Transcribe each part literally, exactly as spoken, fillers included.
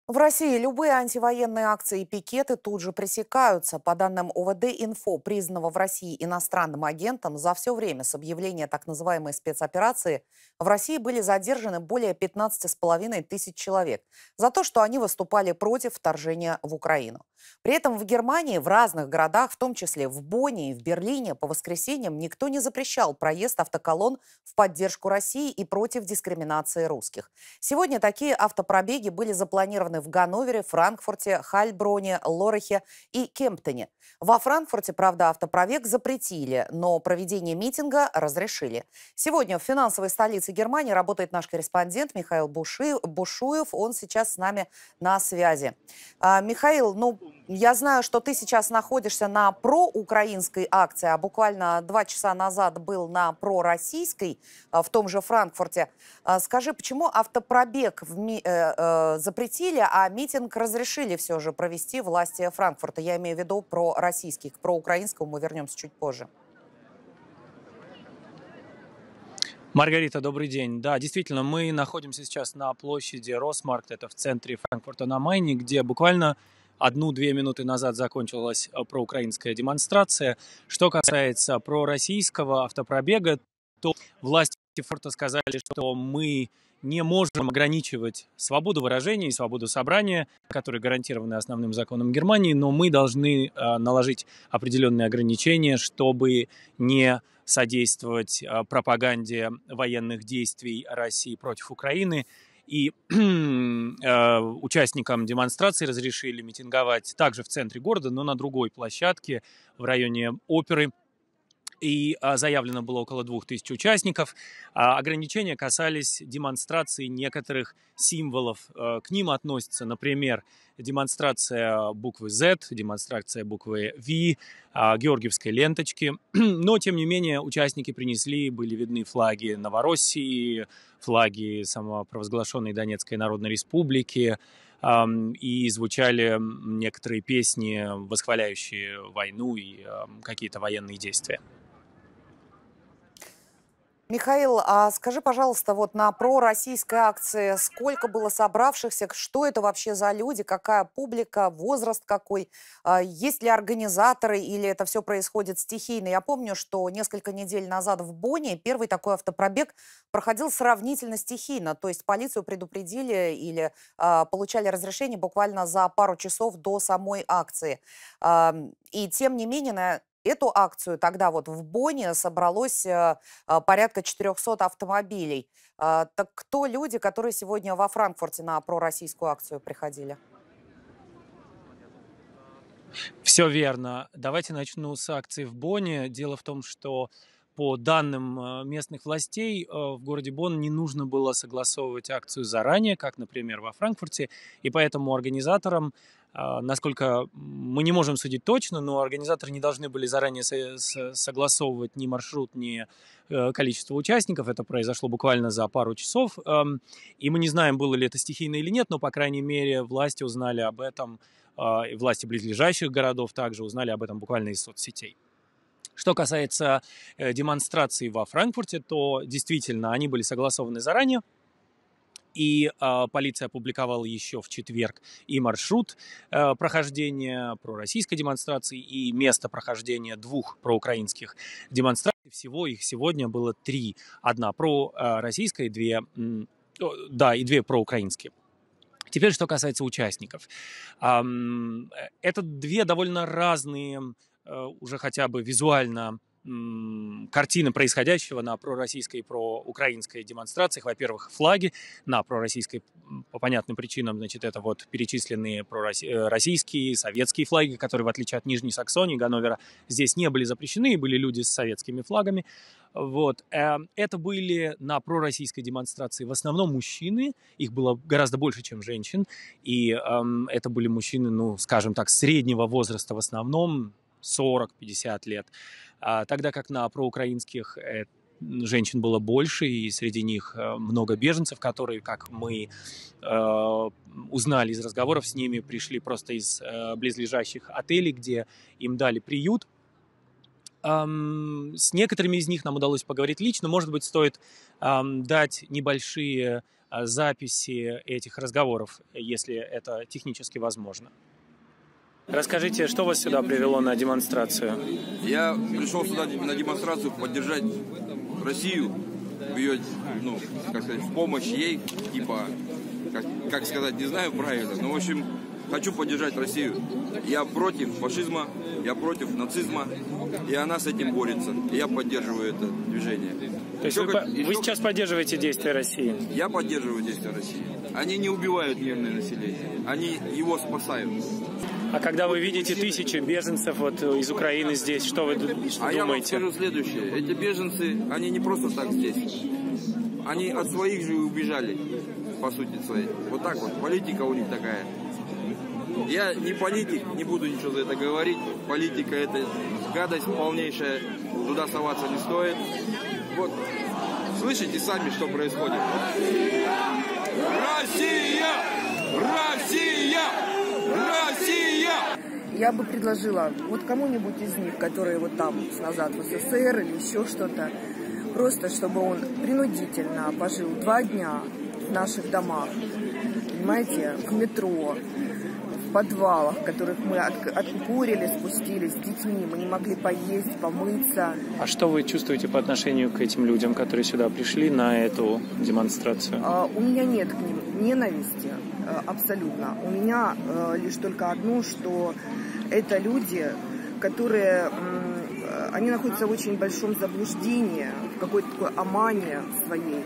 В России любые антивоенные акции и пикеты тут же пресекаются. По данным О В Д-Инфо, признанного в России иностранным агентом, за все время с объявления так называемой спецоперации в России были задержаны более пятнадцати с половиной тысяч человек за то, что они выступали против вторжения в Украину. При этом в Германии, в разных городах, в том числе в Бонне и в Берлине, по воскресеньям никто не запрещал проезд автоколонн в поддержку России и против дискриминации русских. Сегодня такие автопробеги были запланированы в Ганновере, Франкфурте, Хальброне, Лорехе и Кемптоне. Во Франкфурте, правда, автопробег запретили, но проведение митинга разрешили. Сегодня в финансовой столице Германии работает наш корреспондент Михаил Буши- Бушуев. Он сейчас с нами на связи. А, Михаил, ну, я знаю, что ты сейчас находишься на проукраинской акции, а буквально два часа назад был на пророссийской а, в том же Франкфурте. А, Скажи, почему автопробег в ми- э, э, запретили, а митинг разрешили все же провести власти Франкфурта? Я имею в виду про российский, к проукраинскому мы вернемся чуть позже. Маргарита, добрый день. Да, действительно, мы находимся сейчас на площади Росмаркт, это в центре Франкфурта на Майне, где буквально одну-две минуты назад закончилась э, проукраинская демонстрация. Что касается пророссийского автопробега, то власти Франкфурта сказали, что мы не можем ограничивать свободу выражения и свободу собрания, которые гарантированы основным законом Германии, но мы должны э, наложить определенные ограничения, чтобы не содействовать э, пропаганде военных действий России против Украины. И э, участникам демонстрации разрешили митинговать также в центре города, но на другой площадке в районе оперы. И а, заявлено было около двух тысяч участников. А, ограничения касались демонстрации некоторых символов. А, к ним относятся, например, демонстрация буквы Z, демонстрация буквы V, а, георгиевской ленточки. Но, тем не менее, участники принесли, были видны флаги Новороссии, флаги самопровозглашенной Донецкой Народной Республики, ам, и звучали некоторые песни, восхваляющие войну и ам, какие-то военные действия. Михаил, а скажи, пожалуйста, вот на пророссийской акции сколько было собравшихся, что это вообще за люди, какая публика, возраст какой, а, есть ли организаторы или это все происходит стихийно? Я помню, что несколько недель назад в Бонне первый такой автопробег проходил сравнительно стихийно, то есть полицию предупредили или а, получали разрешение буквально за пару часов до самой акции. Ам, И тем не менее на эту акцию тогда вот в Бонне собралось э, а, порядка четырехсот автомобилей. А, Так кто люди, которые сегодня во Франкфурте на пророссийскую акцию приходили? Все верно. Давайте начну с акции в Бонне. Дело в том, что по данным э, местных властей э, в городе Бонн не нужно было согласовывать акцию заранее, как, например, во Франкфурте, и поэтому организаторам, а, насколько мы не можем судить точно, но организаторы не должны были заранее со- со- согласовывать ни маршрут, ни э, количество участников. Это произошло буквально за пару часов. Эм, И мы не знаем, было ли это стихийно или нет, но, по крайней мере, власти узнали об этом, а, и власти близлежащих городов также узнали об этом буквально из соцсетей. Что касается э, демонстраций во Франкфурте, то действительно они были согласованы заранее, и а, полиция опубликовала еще в четверг и маршрут э, прохождения пророссийской демонстрации, и место прохождения двух проукраинских демонстраций. Всего их сегодня было три. Одна пророссийская, и две, м, о, да, и две проукраинские. Теперь, что касается участников. Ам, э, Это две довольно разные, э, уже хотя бы визуально, м, картины происходящего на пророссийской и проукраинской демонстрациях. Во-первых, флаги на пророссийской, м, по понятным причинам, значит, это вот перечисленные проросси- э, российские, советские флаги, которые, в отличие от Нижней Саксонии, Ганновера, здесь не были запрещены, и были люди с советскими флагами. Вот. Эм, Это были на пророссийской демонстрации в основном мужчины, их было гораздо больше, чем женщин, и эм, это были мужчины, ну, скажем так, среднего возраста в основном, сорок-пятьдесят лет, А, тогда как на проукраинских э, женщин было больше, и среди них э, много беженцев, которые, как мы э, узнали из разговоров с ними, пришли просто из э, близлежащих отелей, где им дали приют. Ам, с некоторыми из них нам удалось поговорить лично. Может быть, стоит ам, дать небольшие а, записи этих разговоров, если это технически возможно. Расскажите, что вас сюда привело на демонстрацию? Я пришел сюда на демонстрацию поддержать Россию в ее, ну, как сказать, в помощь ей, типа, как, как сказать, не знаю правильно, но, в общем, хочу поддержать Россию. Я против фашизма, я против нацизма, и она с этим борется. И я поддерживаю это движение. То есть вы, Только- вы еще- сейчас поддерживаете действия России? Я поддерживаю действия России. Они не убивают мирное население, они его спасают. А когда вы видите тысячи беженцев вот из Украины здесь, что вы ду- А я вам думаете? скажу следующее. Эти беженцы, они не просто так здесь. Они от своих же и убежали, по сути своей. Вот так вот. Политика у них такая. Я не политик, не буду ничего за это говорить. Политика — это гадость полнейшая. Туда соваться не стоит. Вот. Слышите сами, что происходит? Россия! Россия! Россия! Я бы предложила вот кому-нибудь из них, которые вот там назад в СССР или еще что-то, просто чтобы он принудительно пожил два дня в наших домах, понимаете, в метро, в подвалах, в которых мы от- откурили, спустились с детьми, мы не могли поесть, помыться. А что вы чувствуете по отношению к этим людям, которые сюда пришли на эту демонстрацию? А, У меня нет к ним ненависти, э, абсолютно. У меня э, лишь только одно, что это люди, которые, м, э, они находятся в очень большом заблуждении, в какой-то такой омане своей,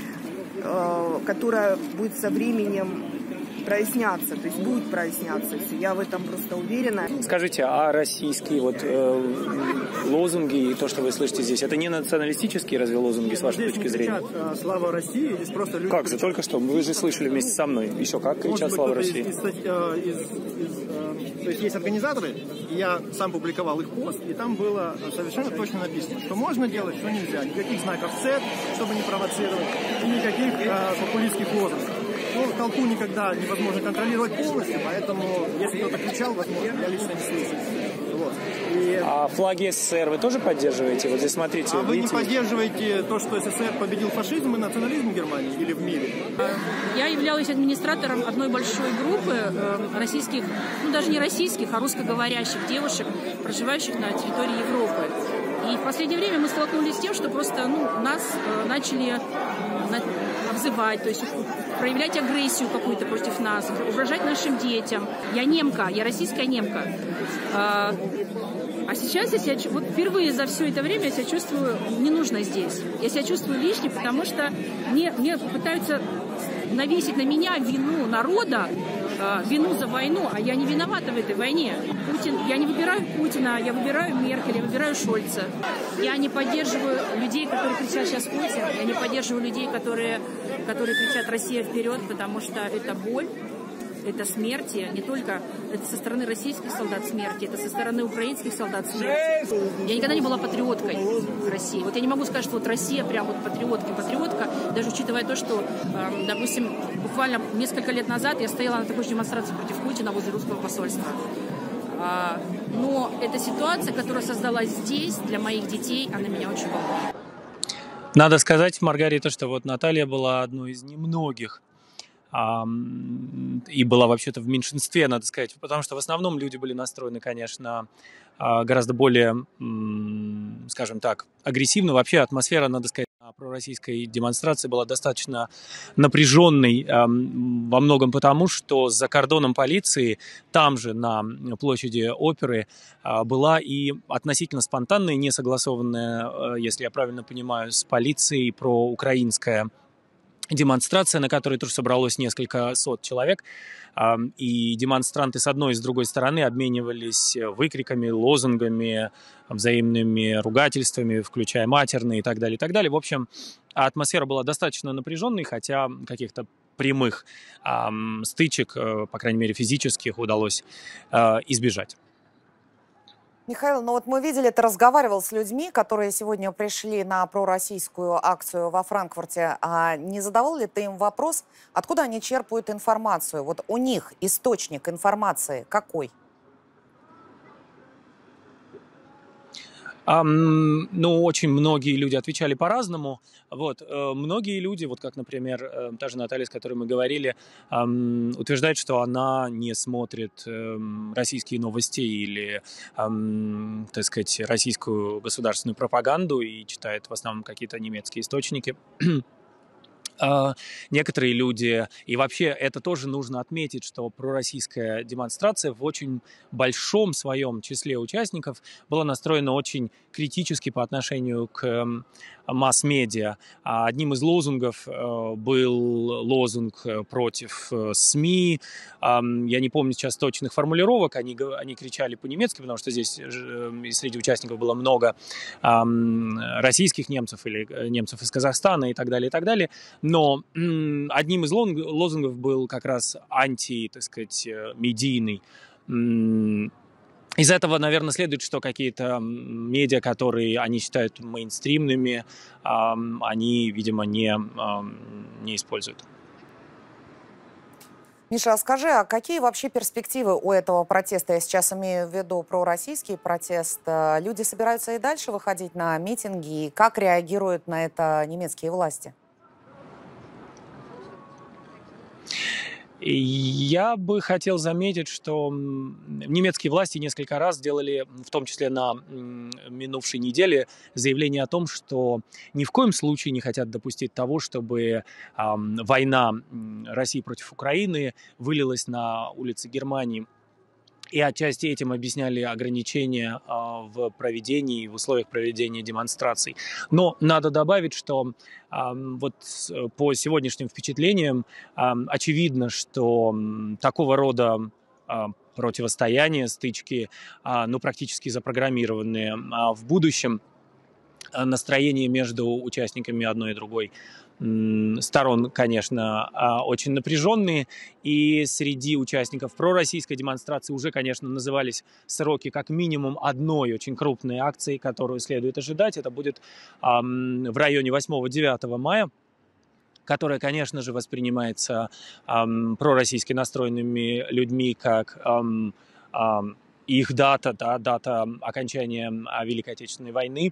э, которая будет со временем проясняться, то есть будет проясняться все. Я в этом просто уверена. Скажите, а российские вот э, лозунги и то, что вы слышите здесь, это не националистические разве лозунги, с вашей Здесь точки не зрения? кричат, а, «Слава России», здесь просто люди Как же, кричат. только что, вы же слышали вместе со мной. Еще как Может кричат быть, «Слава кто-то из- России». из стать- э, из- из, э, то есть есть организаторы, и я сам публиковал их пост, и там было совершенно точно написано, что можно делать, что нельзя. Никаких знаков «С», чтобы не провоцировать, и никаких э, популистских лозунгов. Ну, толпу никогда невозможно контролировать полностью, поэтому если кто-то кричал, возможно, я лично не слышал. Вот. И А флаги СССР вы тоже поддерживаете? Вот здесь смотрите, а вы не видите? поддерживаете то, что СССР победил фашизм и национализм в Германии или в мире? Я являлась администратором одной большой группы э, российских, ну даже не российских, а русскоговорящих девушек, проживающих на территории Европы. И в последнее время мы столкнулись с тем, что просто ну, нас э, начали э, на- обзывать, то есть проявлять агрессию какую-то против нас, угрожать нашим детям. Я немка, я российская немка. А, а сейчас я себя, чу- вот впервые за все это время я себя чувствую не нужно здесь. Я себя чувствую лишней, потому что мне, мне пытаются навесить на меня вину народа, э, вину за войну, а я не виновата в этой войне. Путин, я не выбираю Путина, я выбираю Меркель, я выбираю Шольца. Я не поддерживаю людей, которые кричат сейчас Путин, я не поддерживаю людей, которые, которые кричат «Россия вперед», потому что это боль. Это смерти, не только это со стороны российских солдат смерти, это со стороны украинских солдат смерти. Я никогда не была патриоткой России. Вот я не могу сказать, что вот Россия прям вот патриотка, патриотка, даже учитывая то, что, эм, допустим, буквально несколько лет назад я стояла на такой же демонстрации против Путина возле русского посольства. А, но эта ситуация, которая создалась здесь для моих детей, она меня очень волнует. Надо сказать, Маргарита, что вот Наталья была одной из немногих, ам, и была вообще-то в меньшинстве, надо сказать, потому что в основном люди были настроены, конечно, а, гораздо более, м, скажем так, агрессивно. Вообще атмосфера, надо сказать, на пророссийской демонстрации была достаточно напряженной, ам, во многом потому, что за кордоном полиции, там же на площади Оперы, а, была и относительно спонтанная, не согласованная, э, если я правильно понимаю, с полицией проукраинская демонстрация, на которой тоже собралось несколько сот человек, ам, и демонстранты с одной и с другой стороны обменивались выкриками, лозунгами, взаимными ругательствами, включая матерные и так далее, и так далее. В общем, атмосфера была достаточно напряженной, хотя каких-то прямых ам, стычек, э, по крайней мере физических, удалось э, избежать. Михаил, ну вот мы видели, ты разговаривал с людьми, которые сегодня пришли на пророссийскую акцию во Франкфурте. А не задавал ли ты им вопрос, откуда они черпают информацию? Вот у них источник информации какой? Ам, ну, очень многие люди отвечали по-разному. Вот, э, многие люди, вот как, например, э, та же Наталья, с которой мы говорили, ам, утверждает, что она не смотрит эм, российские новости или, ам, так сказать, российскую государственную пропаганду и читает в основном какие-то немецкие источники. А, Некоторые люди, и вообще это тоже нужно отметить, что пророссийская демонстрация в очень большом своем числе участников была настроена очень критически по отношению к м, масс-медиа. А Одним из лозунгов э, был лозунг э, против э, СМИ. Ам, Я не помню сейчас точных формулировок, они, г- они кричали по-немецки, потому что здесь же, э, и среди участников было много ам, российских немцев или э, немцев из Казахстана и так далее, и так далее. Но м, одним из лонг- лозунгов был как раз анти, так сказать, э, медийный. М, Из этого, наверное, следует, что какие-то м, медиа, которые они считают мейнстримными, ам, они, видимо, не, ам, не используют. Миша, а скажи, а какие вообще перспективы у этого протеста? Я сейчас имею в виду пророссийский протест. Э, Люди собираются и дальше выходить на митинги? И как реагируют на это немецкие власти? И Я бы хотел заметить, что м, немецкие власти несколько раз сделали, в том числе на м, минувшей неделе, заявление о том, что ни в коем случае не хотят допустить того, чтобы ам, война м, России против Украины вылилась на улицы Германии. И отчасти этим объясняли ограничения а, в проведении, в условиях проведения демонстраций. Но надо добавить, что ам, вот с- по сегодняшним впечатлениям ам, очевидно, что м, такого рода а, противостояния, стычки, а, ну, практически запрограммированные а, в будущем. А, Настроения между участниками одной и другой м, сторон, конечно, а, очень напряженные. И среди участников пророссийской демонстрации уже, конечно, назывались сроки как минимум одной очень крупной акции, которую следует ожидать. Это будет ам, в районе восьмого-девятого мая, которая, конечно же, воспринимается ам, пророссийски настроенными людьми как ам, ам, их дата, да, дата окончания а, Великой Отечественной войны.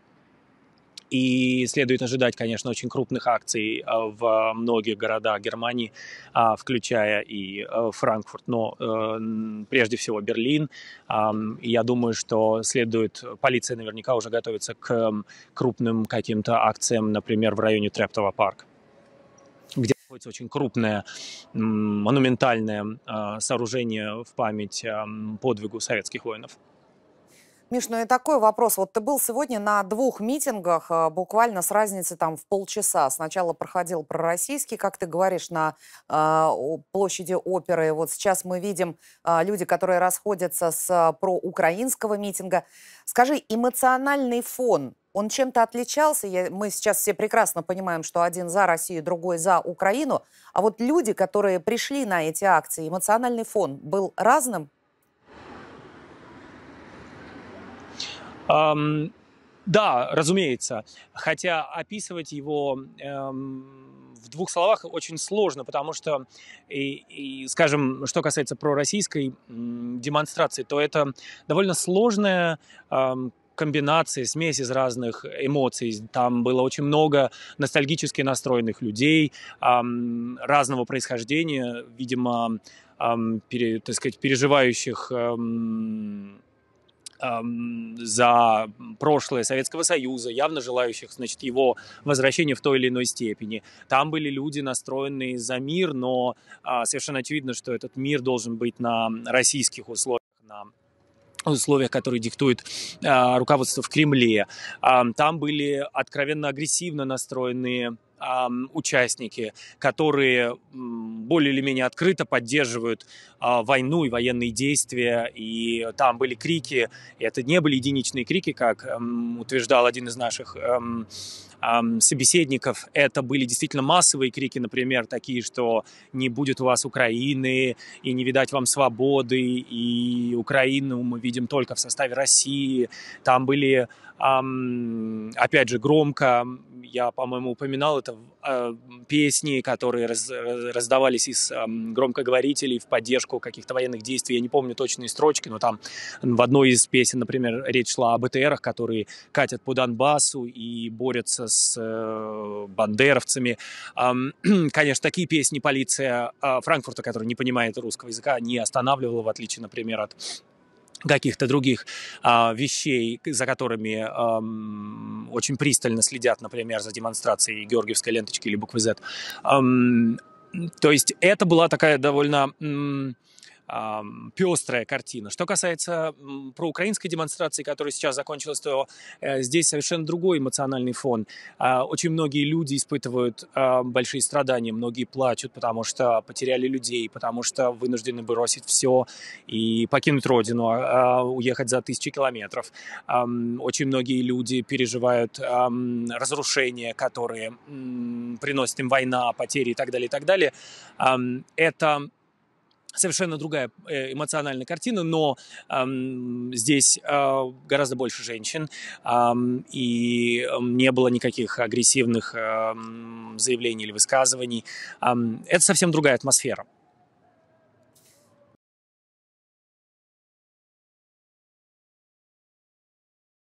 И следует ожидать, конечно, очень крупных акций а, в многих городах Германии, а, включая и а, Франкфурт, но э, м, прежде всего Берлин. Ам, И я думаю, что следует, полиция наверняка уже готовится к м, крупным каким-то акциям, например, в районе Трептова парка, где находится очень крупное м, монументальное а, сооружение в память ам, подвигу советских воинов. Миш, ну и такой вопрос. Вот ты был сегодня на двух митингах, а, буквально с разницей там в полчаса. Сначала проходил пророссийский, как ты говоришь, на а, о- площади оперы. Вот сейчас мы видим а, люди, которые расходятся с а, проукраинского митинга. Скажи, эмоциональный фон, он чем-то отличался? Я- мы сейчас все прекрасно понимаем, что один за Россию, другой за Украину. А вот люди, которые пришли на эти акции, эмоциональный фон был разным? Ам, Да, разумеется. Хотя описывать его эм, в двух словах очень сложно, потому что, и, и, скажем, что касается пророссийской м, демонстрации, то это довольно сложная эм, комбинация, смесь из разных эмоций. Там было очень много ностальгически настроенных людей ам, разного происхождения, видимо, ам, пере- так сказать, переживающих ам, ам, за прошлое Советского Союза, явно желающих, значит, его возвращения в той или иной степени. Там были люди, настроенные за мир, но а, совершенно очевидно, что этот мир должен быть на российских условиях, на условиях, которые диктует а, руководство в Кремле. А, там были откровенно агрессивно настроенные а, участники, которые м, более или менее открыто поддерживают а, войну и военные действия. И там были крики, и это не были единичные крики, как эм, утверждал один из наших эм, собеседников это были действительно массовые крики, например, такие, что не будет у вас Украины, и не видать вам свободы, и Украину мы видим только в составе России. Там были, опять же, громко, я, по-моему, упоминал это, песни, которые раз, раздавались из громкоговорителей в поддержку каких-то военных действий. Я не помню точные строчки, но там в одной из песен, например, речь шла об БТРах, которые катят по Донбассу и борются с бандеровцами. Конечно, такие песни полиция Франкфурта, которая не понимает русского языка, не останавливала, в отличие, например, от каких-то других а, вещей, за которыми а, очень пристально следят, например, за демонстрацией георгиевской ленточки или буквы Z. А, то есть это была такая довольно м, а, пестрая картина. Что касается м, проукраинской демонстрации, которая сейчас закончилась, то э, здесь совершенно другой эмоциональный фон. А, очень многие люди испытывают а, большие страдания, многие плачут, потому что потеряли людей, потому что вынуждены бросить все и покинуть родину, а, уехать за тысячи километров. А, очень многие люди переживают а, разрушения, которые м, приносит им война, потери и так далее, и так далее. А, это совершенно другая эмоциональная картина, но эм, здесь э, гораздо больше женщин, эм, и не было никаких агрессивных эм, заявлений или высказываний. Эм, это совсем другая атмосфера.